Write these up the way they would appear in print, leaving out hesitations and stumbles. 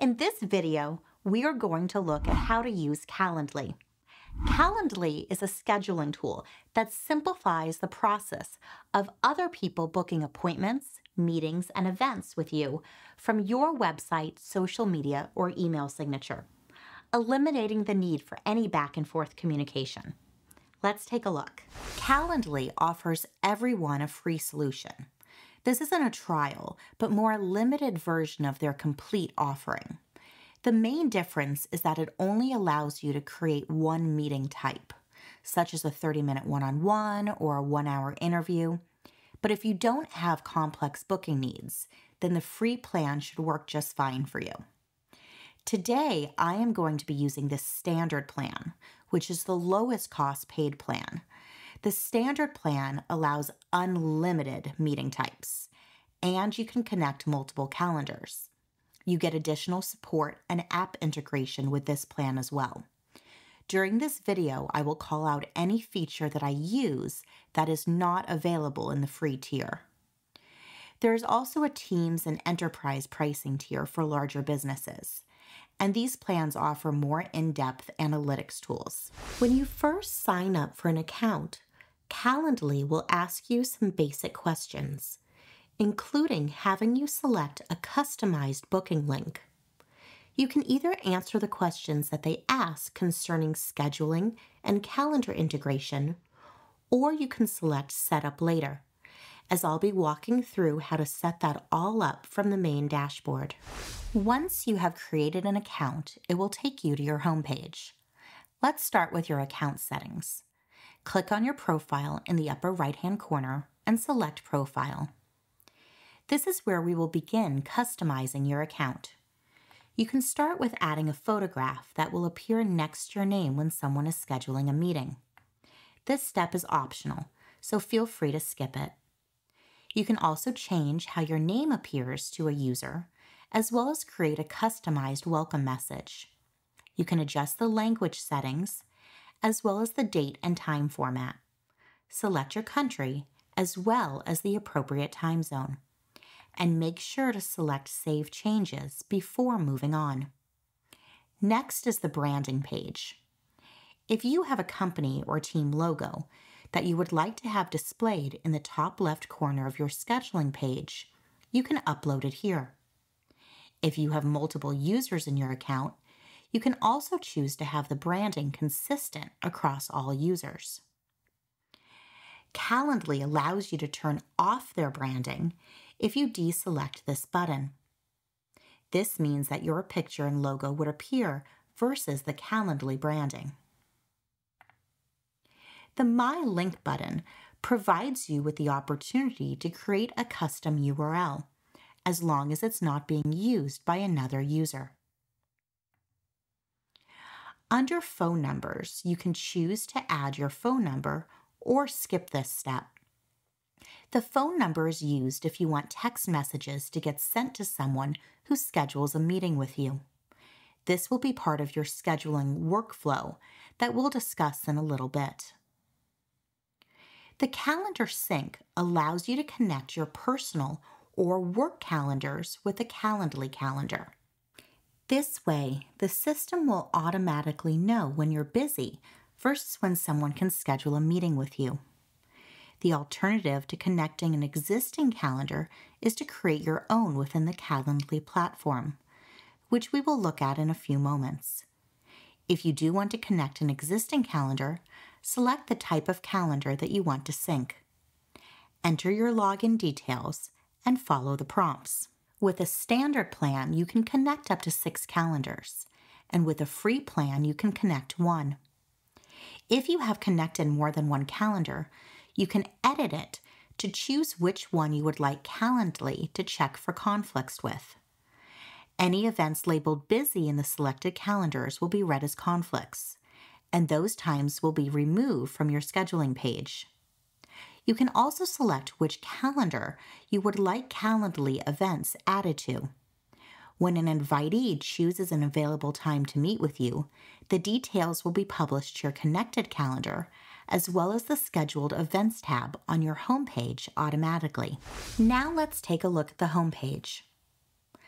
In this video, we are going to look at how to use Calendly. Calendly is a scheduling tool that simplifies the process of other people booking appointments, meetings, and events with you from your website, social media, or email signature, eliminating the need for any back and forth communication. Let's take a look. Calendly offers everyone a free solution. This isn't a trial, but more a limited version of their complete offering. The main difference is that it only allows you to create one meeting type, such as a 30-minute one-on-one or a 1-hour interview. But if you don't have complex booking needs, then the free plan should work just fine for you. Today, I am going to be using the standard plan, which is the lowest cost paid plan. The standard plan allows unlimited meeting types, and you can connect multiple calendars. You get additional support and app integration with this plan as well. During this video, I will call out any feature that I use that is not available in the free tier. There is also a Teams and Enterprise pricing tier for larger businesses, and these plans offer more in-depth analytics tools. When you first sign up for an account, Calendly will ask you some basic questions, including having you select a customized booking link. You can either answer the questions that they ask concerning scheduling and calendar integration, or you can select Setup Later, as I'll be walking through how to set that all up from the main dashboard. Once you have created an account, it will take you to your homepage. Let's start with your account settings. Click on your profile in the upper right-hand corner and select Profile. This is where we will begin customizing your account. You can start with adding a photograph that will appear next to your name when someone is scheduling a meeting. This step is optional, so feel free to skip it. You can also change how your name appears to a user, as well as create a customized welcome message. You can adjust the language settings, as well as the date and time format. Select your country, as well as the appropriate time zone, and make sure to select Save Changes before moving on. Next is the branding page. If you have a company or team logo that you would like to have displayed in the top left corner of your scheduling page, you can upload it here. If you have multiple users in your account, you can also choose to have the branding consistent across all users. Calendly allows you to turn off their branding if you deselect this button. This means that your picture and logo would appear versus the Calendly branding. The My Link button provides you with the opportunity to create a custom URL, as long as it's not being used by another user. Under phone numbers, you can choose to add your phone number or skip this step. The phone number is used if you want text messages to get sent to someone who schedules a meeting with you. This will be part of your scheduling workflow that we'll discuss in a little bit. The calendar sync allows you to connect your personal or work calendars with a Calendly calendar. This way, the system will automatically know when you're busy versus when someone can schedule a meeting with you. The alternative to connecting an existing calendar is to create your own within the Calendly platform, which we will look at in a few moments. If you do want to connect an existing calendar, select the type of calendar that you want to sync. Enter your login details and follow the prompts. With a standard plan, you can connect up to 6 calendars, and with a free plan, you can connect 1. If you have connected more than one calendar, you can edit it to choose which one you would like Calendly to check for conflicts with. Any events labeled busy in the selected calendars will be read as conflicts, and those times will be removed from your scheduling page. You can also select which calendar you would like Calendly events added to. When an invitee chooses an available time to meet with you, the details will be published to your connected calendar, as well as the Scheduled Events tab on your homepage automatically. Now let's take a look at the homepage.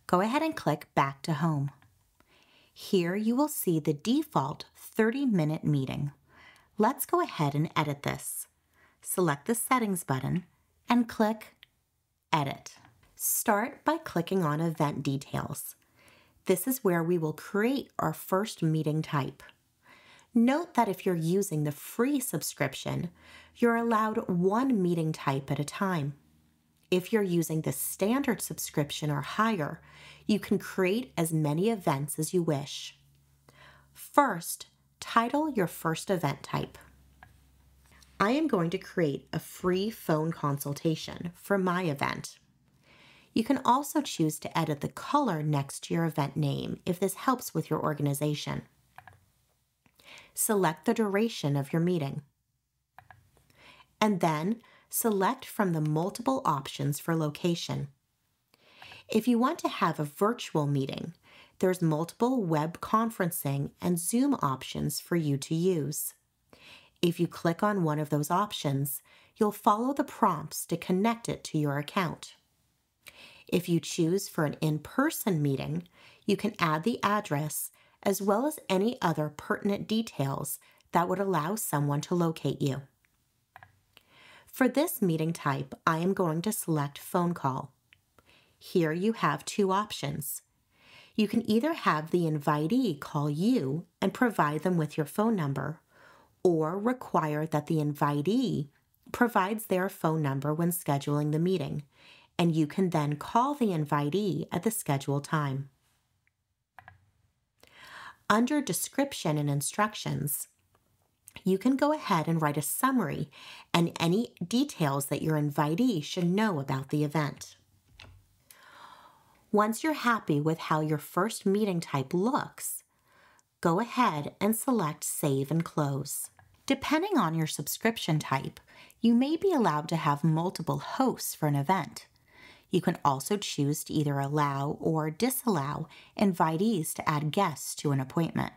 Go ahead and click Back to Home. Here you will see the default 30-minute meeting. Let's go ahead and edit this. Select the Settings button and click Edit. Start by clicking on Event Details. This is where we will create our first meeting type. Note that if you're using the free subscription, you're allowed one meeting type at a time. If you're using the standard subscription or higher, you can create as many events as you wish. First, title your first event type. I am going to create a free phone consultation for my event. You can also choose to edit the color next to your event name if this helps with your organization. Select the duration of your meeting. And then select from the multiple options for location. If you want to have a virtual meeting, there's multiple web conferencing and Zoom options for you to use. If you click on one of those options, you'll follow the prompts to connect it to your account. If you choose for an in-person meeting, you can add the address as well as any other pertinent details that would allow someone to locate you. For this meeting type, I am going to select Phone Call. Here you have two options. You can either have the invitee call you and provide them with your phone number, or require that the invitee provides their phone number when scheduling the meeting, and you can then call the invitee at the scheduled time. Under Description and Instructions, you can go ahead and write a summary and any details that your invitee should know about the event. Once you're happy with how your first meeting type looks, go ahead and select Save and Close. Depending on your subscription type, you may be allowed to have multiple hosts for an event. You can also choose to either allow or disallow invitees to add guests to an appointment.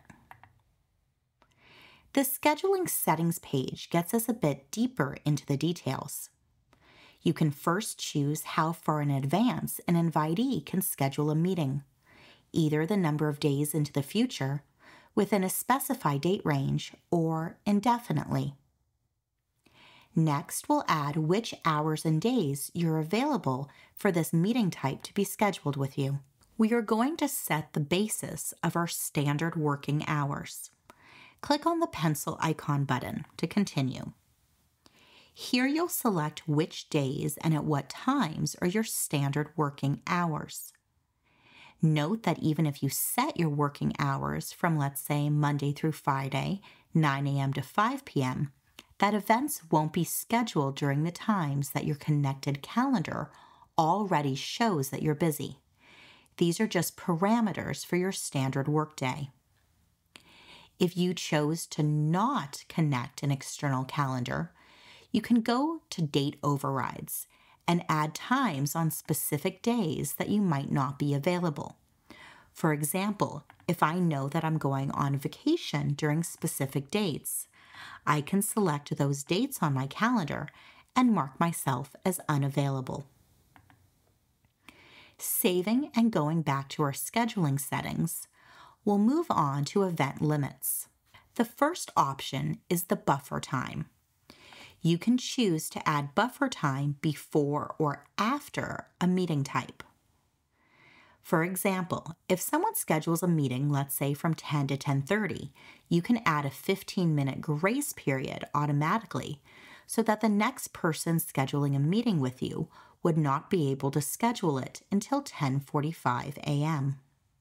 The Scheduling Settings page gets us a bit deeper into the details. You can first choose how far in advance an invitee can schedule a meeting, either the number of days into the future, within a specified date range, or indefinitely. Next, we'll add which hours and days you're available for this meeting type to be scheduled with you. We are going to set the basis of our standard working hours. Click on the pencil icon button to continue. Here you'll select which days and at what times are your standard working hours. Note that even if you set your working hours from, let's say, Monday through Friday, 9 a.m. to 5 p.m., that events won't be scheduled during the times that your connected calendar already shows that you're busy. These are just parameters for your standard workday. If you chose to not connect an external calendar, you can go to Date Overrides and add times on specific days that you might not be available. For example, if I know that I'm going on vacation during specific dates, I can select those dates on my calendar and mark myself as unavailable. Saving and going back to our scheduling settings, we'll move on to event limits. The first option is the buffer time. You can choose to add buffer time before or after a meeting type. For example, if someone schedules a meeting, let's say from 10 to 10:30, you can add a 15-minute grace period automatically so that the next person scheduling a meeting with you would not be able to schedule it until 10:45 a.m.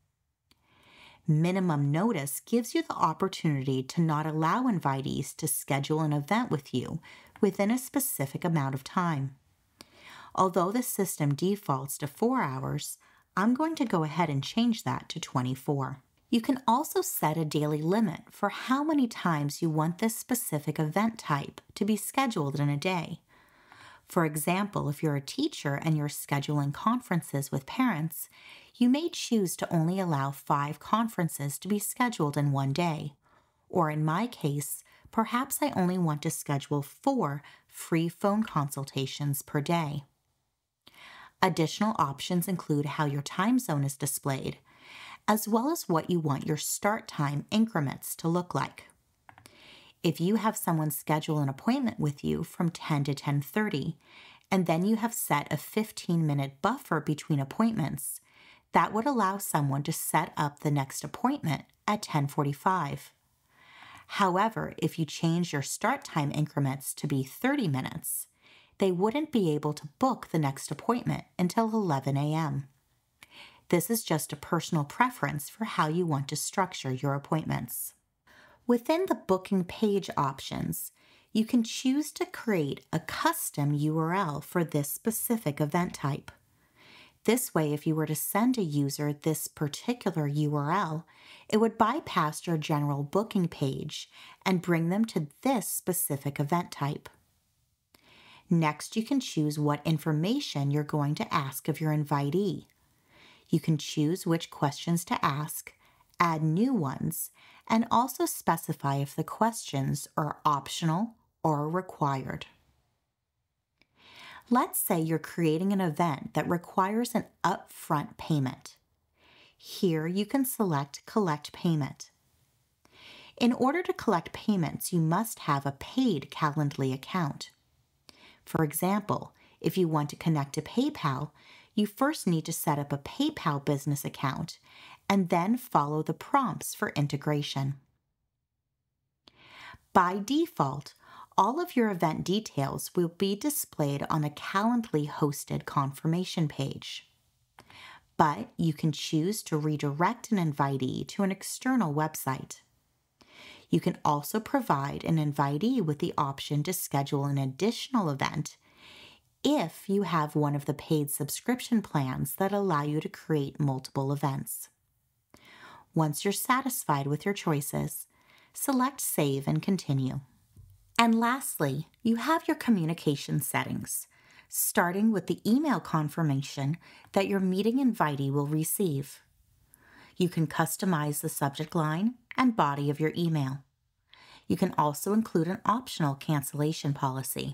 Minimum notice gives you the opportunity to not allow invitees to schedule an event with you within a specific amount of time. Although the system defaults to 4 hours, I'm going to go ahead and change that to 24. You can also set a daily limit for how many times you want this specific event type to be scheduled in a day. For example, if you're a teacher and you're scheduling conferences with parents, you may choose to only allow 5 conferences to be scheduled in one day. Or in my case, perhaps I only want to schedule 4 free phone consultations per day. Additional options include how your time zone is displayed, as well as what you want your start time increments to look like. If you have someone schedule an appointment with you from 10 to 10:30, and then you have set a 15-minute buffer between appointments, that would allow someone to set up the next appointment at 10:45. However, if you change your start time increments to be 30 minutes, they wouldn't be able to book the next appointment until 11 a.m. This is just a personal preference for how you want to structure your appointments. Within the booking page options, you can choose to create a custom URL for this specific event type. This way, if you were to send a user this particular URL, it would bypass your general booking page and bring them to this specific event type. Next, you can choose what information you're going to ask of your invitee. You can choose which questions to ask, add new ones, and also specify if the questions are optional or required. Let's say you're creating an event that requires an upfront payment. Here you can select Collect Payment. In order to collect payments, you must have a paid Calendly account. For example, if you want to connect to PayPal, you first need to set up a PayPal business account and then follow the prompts for integration. By default, all of your event details will be displayed on a Calendly hosted confirmation page. But you can choose to redirect an invitee to an external website. You can also provide an invitee with the option to schedule an additional event if you have one of the paid subscription plans that allow you to create multiple events. Once you're satisfied with your choices, select Save and Continue. And lastly, you have your communication settings, starting with the email confirmation that your meeting invitee will receive. You can customize the subject line and body of your email. You can also include an optional cancellation policy.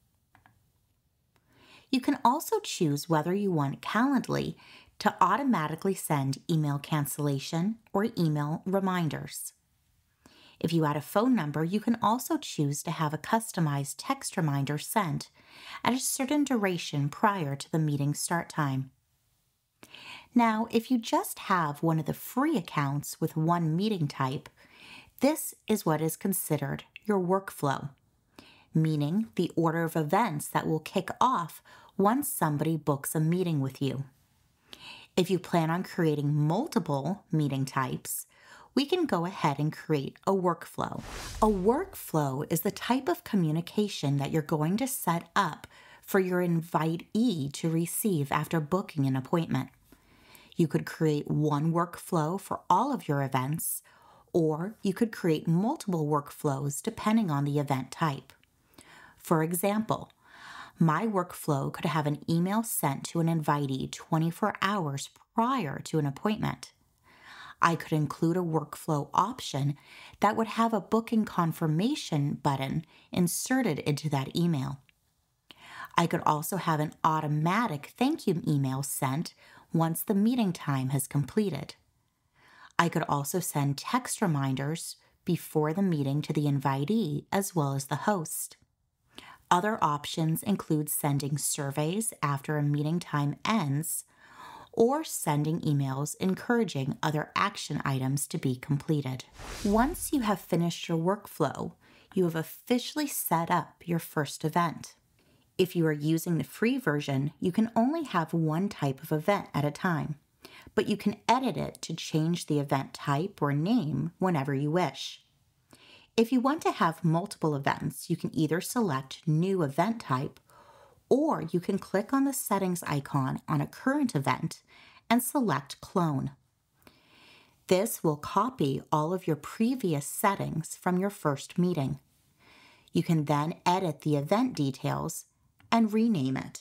You can also choose whether you want Calendly to automatically send email cancellation or email reminders. If you add a phone number, you can also choose to have a customized text reminder sent at a certain duration prior to the meeting start time. Now, if you just have one of the free accounts with one meeting type, this is what is considered your workflow, meaning the order of events that will kick off once somebody books a meeting with you. If you plan on creating multiple meeting types, we can go ahead and create a workflow. A workflow is the type of communication that you're going to set up for your invitee to receive after booking an appointment. You could create one workflow for all of your events, or you could create multiple workflows depending on the event type. For example, my workflow could have an email sent to an invitee 24 hours prior to an appointment. I could include a workflow option that would have a booking confirmation button inserted into that email. I could also have an automatic thank you email sent once the meeting time has completed. I could also send text reminders before the meeting to the invitee as well as the host. Other options include sending surveys after a meeting time ends, or sending emails encouraging other action items to be completed. Once you have finished your workflow, you have officially set up your first event. If you are using the free version, you can only have one type of event at a time, but you can edit it to change the event type or name whenever you wish. If you want to have multiple events, you can either select New Event Type, or you can click on the settings icon on a current event and select Clone. This will copy all of your previous settings from your first meeting. You can then edit the event details and rename it.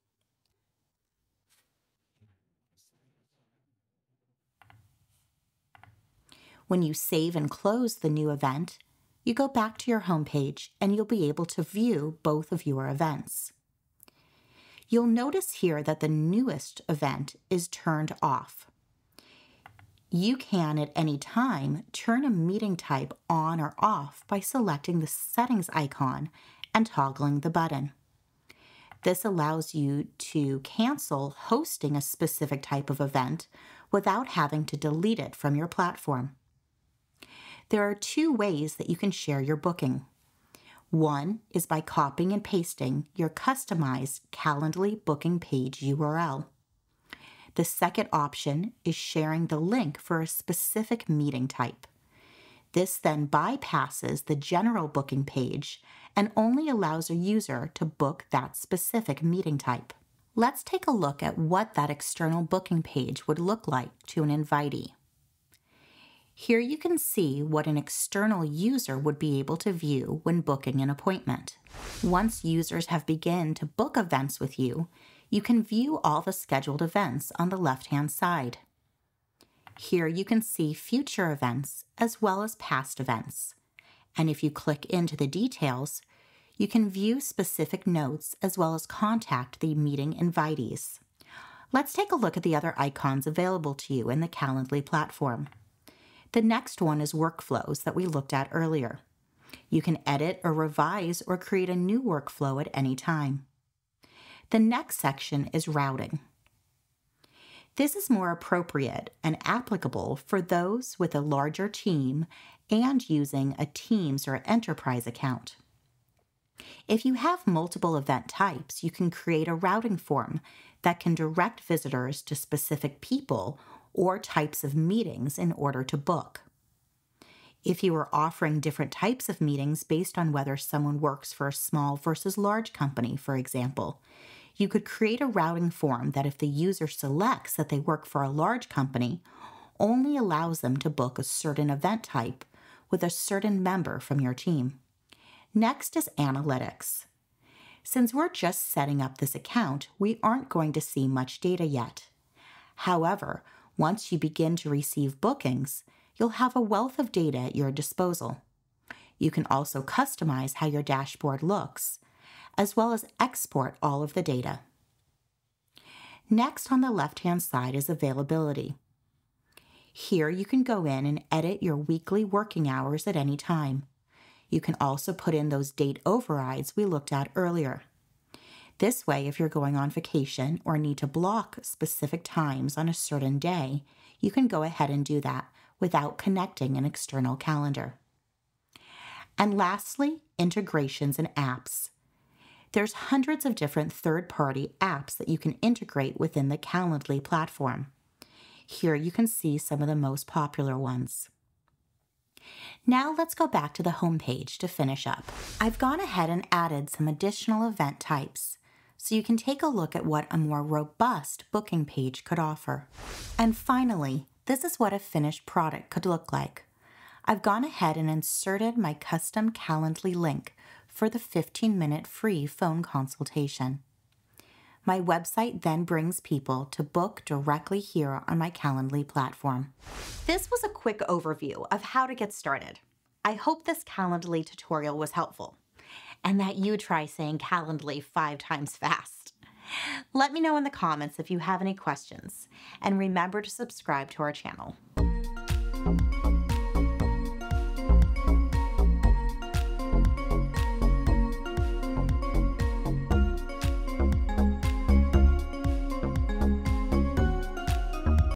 When you save and close the new event, you go back to your homepage and you'll be able to view both of your events. You'll notice here that the newest event is turned off. You can at any time turn a meeting type on or off by selecting the settings icon and toggling the button. This allows you to cancel hosting a specific type of event without having to delete it from your platform. There are two ways that you can share your booking. One is by copying and pasting your customized Calendly booking page URL. The second option is sharing the link for a specific meeting type. This then bypasses the general booking page and only allows a user to book that specific meeting type. Let's take a look at what that external booking page would look like to an invitee. Here you can see what an external user would be able to view when booking an appointment. Once users have begun to book events with you, you can view all the scheduled events on the left-hand side. Here you can see future events as well as past events. And if you click into the details, you can view specific notes as well as contact the meeting invitees. Let's take a look at the other icons available to you in the Calendly platform. The next one is workflows that we looked at earlier. You can edit or revise or create a new workflow at any time. The next section is routing. This is more appropriate and applicable for those with a larger team and using a Teams or Enterprise account. If you have multiple event types, you can create a routing form that can direct visitors to specific people or types of meetings in order to book. If you are offering different types of meetings based on whether someone works for a small versus large company, for example, you could create a routing form that if the user selects that they work for a large company, only allows them to book a certain event type with a certain member from your team. Next is analytics. Since we're just setting up this account, we aren't going to see much data yet. However, once you begin to receive bookings, you'll have a wealth of data at your disposal. You can also customize how your dashboard looks, as well as export all of the data. Next on the left-hand side is availability. Here you can go in and edit your weekly working hours at any time. You can also put in those date overrides we looked at earlier. This way, if you're going on vacation or need to block specific times on a certain day, you can go ahead and do that without connecting an external calendar. And lastly, integrations and apps. There's hundreds of different third-party apps that you can integrate within the Calendly platform. Here you can see some of the most popular ones. Now let's go back to the home page to finish up. I've gone ahead and added some additional event types, so you can take a look at what a more robust booking page could offer. And finally, this is what a finished product could look like. I've gone ahead and inserted my custom Calendly link for the 15-minute free phone consultation. My website then brings people to book directly here on my Calendly platform. This was a quick overview of how to get started. I hope this Calendly tutorial was helpful and that you try saying Calendly 5 times fast. Let me know in the comments if you have any questions, and remember to subscribe to our channel.